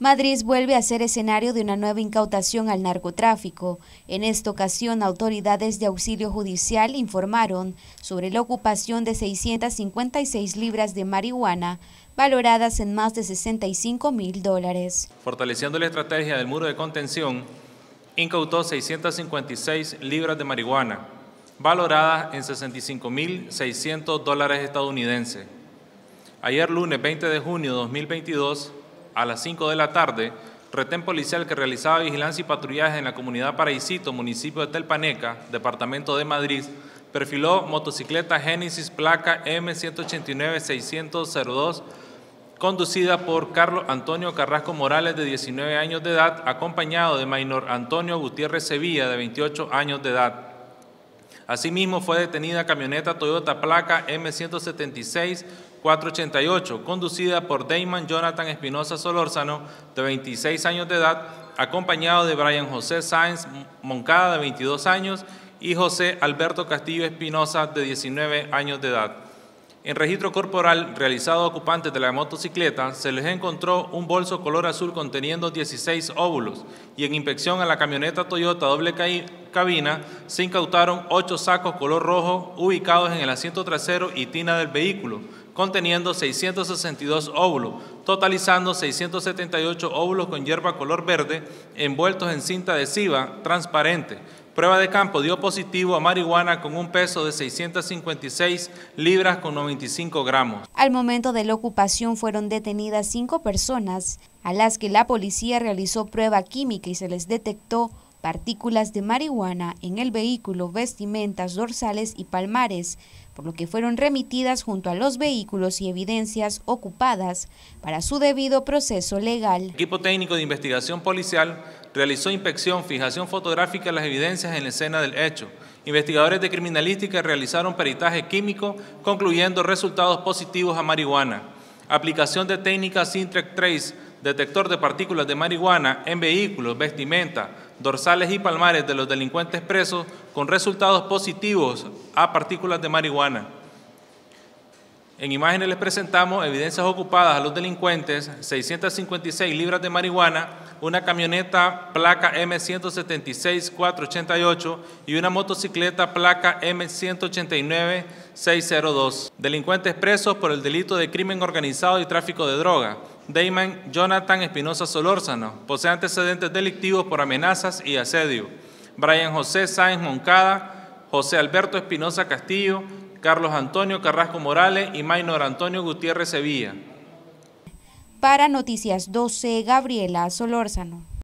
Madrid vuelve a ser escenario de una nueva incautación al narcotráfico. En esta ocasión, autoridades de auxilio judicial informaron sobre la ocupación de 656 libras de marihuana, valoradas en más de $65.000. Fortaleciendo la estrategia del muro de contención, incautó 656 libras de marihuana, valoradas en $65.600 estadounidenses. Ayer lunes 20 de junio de 2022, a las 5 de la tarde, retén policial que realizaba vigilancia y patrullaje en la comunidad Paraísito, municipio de Telpaneca, departamento de Madrid, perfiló motocicleta Génesis placa M189-600-02, conducida por Carlos Antonio Carrasco Morales, de 19 años de edad, acompañado de Maynor Antonio Gutiérrez Sevilla, de 28 años de edad. Asimismo, fue detenida camioneta Toyota placa M176-488, conducida por Damon Jonathan Espinosa Solórzano, de 26 años de edad, acompañado de Brian José Sáenz Moncada, de 22 años, y José Alberto Castillo Espinosa, de 19 años de edad. En registro corporal realizado a ocupantes de la motocicleta, se les encontró un bolso color azul conteniendo 16 óvulos, y en inspección a la camioneta Toyota doble cabina se incautaron 8 sacos color rojo ubicados en el asiento trasero y tina del vehículo, conteniendo 662 óvulos, totalizando 678 óvulos con hierba color verde envueltos en cinta adhesiva transparente. Prueba de campo dio positivo a marihuana con un peso de 656 libras con 95 gramos. Al momento de la ocupación fueron detenidas 5 personas, a las que la policía realizó prueba química y se les detectó partículas de marihuana en el vehículo, vestimentas, dorsales y palmares, por lo que fueron remitidas junto a los vehículos y evidencias ocupadas para su debido proceso legal. El equipo técnico de investigación policial realizó inspección, fijación fotográfica de las evidencias en la escena del hecho. Investigadores de criminalística realizaron peritaje químico, concluyendo resultados positivos a marihuana. Aplicación de técnica Sintrec Trace, detector de partículas de marihuana en vehículos, vestimenta, dorsales y palmares de los delincuentes presos, con resultados positivos a partículas de marihuana. En imágenes les presentamos evidencias ocupadas a los delincuentes: 656 libras de marihuana, una camioneta placa M176-488 y una motocicleta placa M189-602. Delincuentes presos por el delito de crimen organizado y tráfico de droga: Damon Jonathan Espinosa Solórzano, posee antecedentes delictivos por amenazas y asedio; Brian José Sáenz Moncada, José Alberto Espinosa Castillo, Carlos Antonio Carrasco Morales y Maynor Antonio Gutiérrez Sevilla. Para Noticias 12, Gabriela Solórzano.